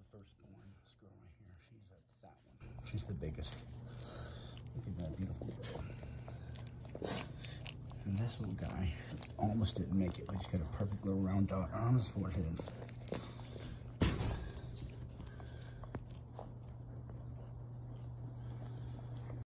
firstborn. This girl right here, she's a fat one. She's the biggest. Look at that beautiful girl. And this little guy almost didn't make it, but he's got a perfect little round dot on his forehead.